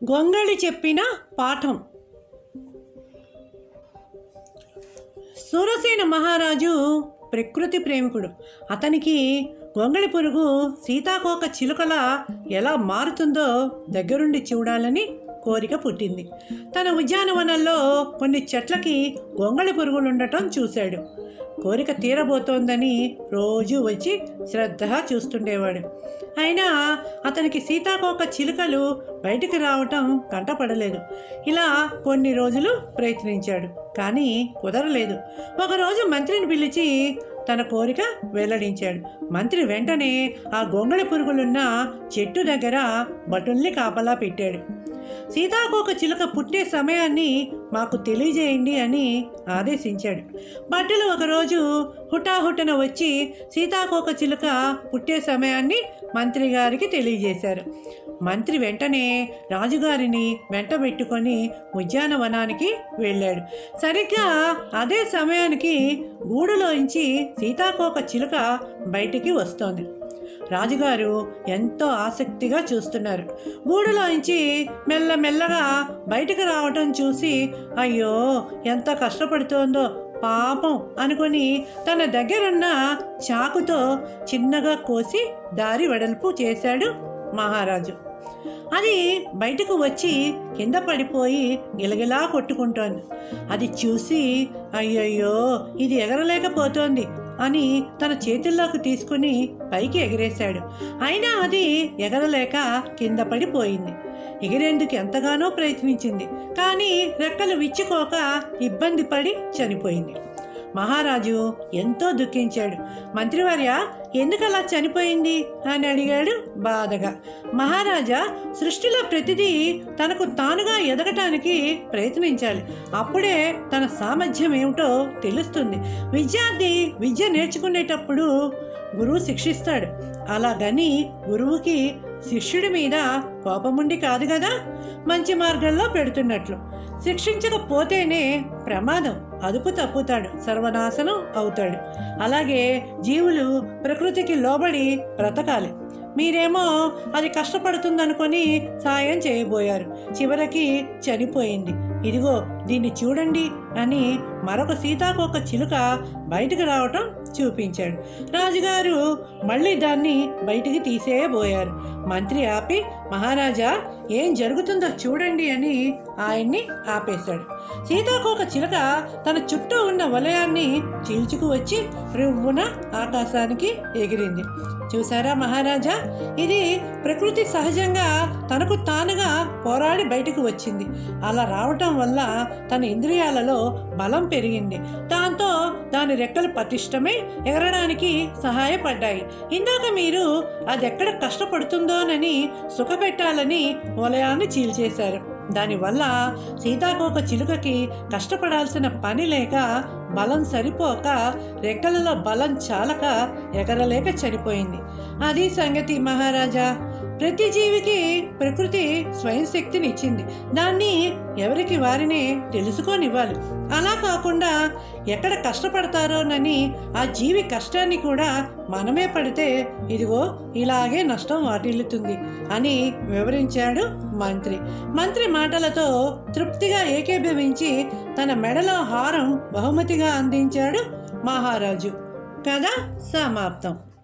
గొంగళి చెప్పిన పాఠం. సూరసేన మహారాజు ప్రకృతి ప్రేమికుడు. అతనికి గొంగళి పురుగు సీతాకోక చిలుకలా ఎలా మారుతుందో దగ్గరుండి చూడాలని కోరిక పుట్టింది. తన ఉద్యానవనంలో కొన్ని చెట్లకి గొంగళి పురుగులు ఉండటం చూశాడు. కోరిక తీరబోతోందని రోజు వచ్చి శ్రద్ధగా చూస్తుండేవాడు. అయినా అతనికి సీతాకోక చిలుకలు బయటికి రావటం కంటపడలేదు. ఇలా కొన్ని రోజులు ప్రయత్నించాడు, కానీ కుదరలేదు. ఒకరోజు మంత్రిని పిలిచి తన కోరిక వెల్లడించాడు. మంత్రి వెంటనే ఆ గొంగళి పురుగులున్న చెట్టు దగ్గర భటుల్ని కాపలా పెట్టాడు. సీతాకోక చిలుక పుట్టే సమయాన్ని మాకు తెలియజేయండి అని ఆదేశించాడు. భటులు ఒకరోజు హుటాహుటన వచ్చి సీతాకోక చిలుక పుట్టే సమయాన్ని మంత్రి గారికి తెలియజేశారు. మంత్రి వెంటనే రాజుగారిని వెంటబెట్టుకొని ఉద్యానవనానికి వెళ్ళాడు. సరిగ్గా అదే సమయానికి గూడులోంచి సీతాకోక చిలుక బయటికి వస్తోంది. రాజుగారు ఎంతో ఆసక్తిగా చూస్తున్నారు. గూడులోంచి మెల్లమెల్లగా బయటకు రావటం చూసి అయ్యో ఎంత కష్టపడుతోందో పాపం అనుకొని తన దగ్గరున్న చాకుతో చిన్నగా కోసి దారి వెడల్పు చేశాడు మహారాజు. అది బయటకు వచ్చి కింద పడిపోయి గిలగిలా కొట్టుకుంటోంది. అది చూసి అయ్యయ్యో ఇది ఎగరలేకపోతోంది అని తన చేతుల్లోకి తీసుకుని పైకి ఎగిరేశాడు. అయినా అది ఎగరలేక కింద పడిపోయింది. ఎగిరేందుకు ఎంతగానో ప్రయత్నించింది, కానీ రెక్కలు విచ్చుకోక ఇబ్బంది పడి చనిపోయింది. మహారాజు ఎంతో దుఃఖించాడు. మంత్రివర్య ఎందుకలా చనిపోయింది అని అడిగాడు బాధగా. మహారాజా, సృష్టిలో ప్రతిదీ తనకు తానుగా ఎదగటానికి ప్రయత్నించాలి. అప్పుడే తన సామర్థ్యం ఏమిటో తెలుస్తుంది. విద్యార్థి విద్య నేర్చుకునేటప్పుడు గురువు శిక్షిస్తాడు. అలాగని గురువుకి శిష్యుడి మీద కోపముండి కాదు కదా, మంచి మార్గంలో పెడుతున్నట్లు. శిక్షించకపోతేనే ప్రమాదం, అదుపు తప్పుతాడు, సర్వనాశనం అవుతాడు. అలాగే జీవులు ప్రకృతికి లోబడి బ్రతకాలి. మీరేమో అది కష్టపడుతుందనుకొని సాయం చేయబోయారు, చివరికి చనిపోయింది. ఇదిగో దీన్ని చూడండి అని మరొక సీతాకోక చిలుక బయటకు రావటం చూపించాడు. రాజుగారు మళ్ళీ దాన్ని బయటికి తీసేయబోయారు. మంత్రి ఆపి మహారాజా ఏం జరుగుతుందో చూడండి అని ఆయన్ని ఆపేశాడు. సీతాకోక చిలుక తన చుట్టూ ఉన్న వలయాన్ని చీల్చుకు వచ్చి రువ్వున ఆకాశానికి ఎగిరింది. చూసారా మహారాజా, ఇది ప్రకృతి సహజంగా తనకు తానుగా పోరాడి బయటకు వచ్చింది. అలా రావటం వల్ల తన ఇంద్రియాలలో బలం పెరిగింది. దాంతో దాని రెక్కలు పటిష్టమై ఎగరడానికి సహాయపడ్డాయి. ఇందాక మీరు అది ఎక్కడ కష్టపడుతుందోనని సుఖపెట్టాలని వలయాన్ని చీల్చేశారు. దానివల్ల సీతాకోక చిలుకకి కష్టపడాల్సిన పని లేక బలం సరిపోక రెక్కలలో బలం చాలక ఎగరలేక చనిపోయింది. అది సంగతి మహారాజా. ప్రతి జీవికి ప్రకృతి స్వయం శక్తిని ఇచ్చింది. దాన్ని ఎవరికి వారినే తెలుసుకోనివ్వాలి. అలా కాకుండా ఎక్కడ కష్టపడతారోనని ఆ జీవి కష్టాన్ని కూడా మనమే పడితే ఇదిగో ఇలాగే నష్టం వాటిల్లుతుంది అని వివరించాడు మంత్రి. మంత్రి మాటలతో తృప్తిగా ఏకీభవించి తన మెడలో హారం బహుమతిగా అందించాడు మహారాజు. కథ సమాప్తం.